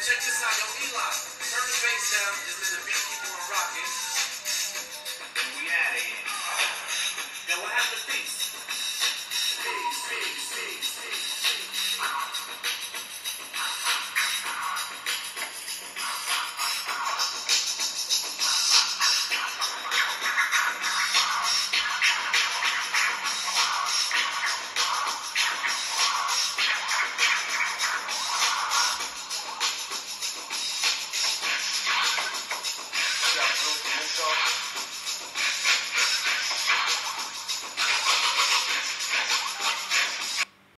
Check this out, yo, Eli. Turn the bass down, just let the beat keep on rocking. And we out of here. Yo, what happened to peace?